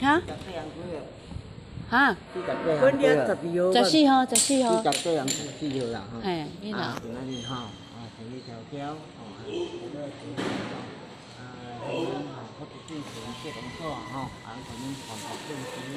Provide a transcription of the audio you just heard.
哈？哈？ 本日14号。 14号。 14人14号啦，吼。 嘿，你啦。 今仔日吼，生意条条，好多福利，福利健康所，吼，可能传福正息。